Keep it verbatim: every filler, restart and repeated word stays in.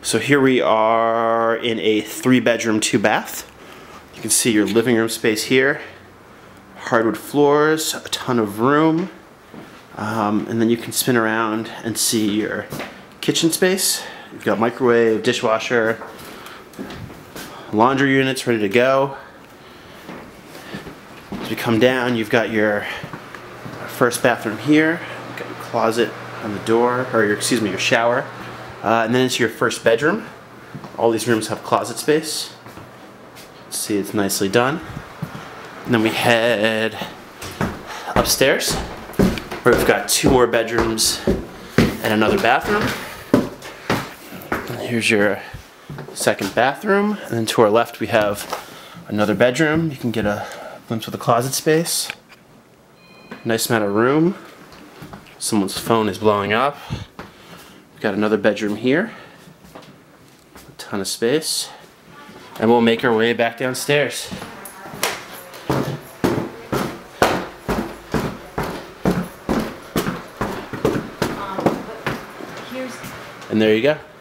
So here we are in a three bedroom, two bath. You can see your living room space here. Hardwood floors, a ton of room. Um, and then you can spin around and see your kitchen space. You've got microwave, dishwasher, laundry units ready to go. As we come down, you've got your first bathroom here. You've got your closet on the door, or your, excuse me, your shower. Uh, and then into your first bedroom. All these rooms have closet space. See, it's nicely done. And then we head upstairs, where we've got two more bedrooms and another bathroom. And here's your second bathroom. And then to our left we have another bedroom. You can get a glimpse of the closet space. Nice amount of room. Someone's phone is blowing up. We've got another bedroom here. A ton of space. And we'll make our way back downstairs. And there you go.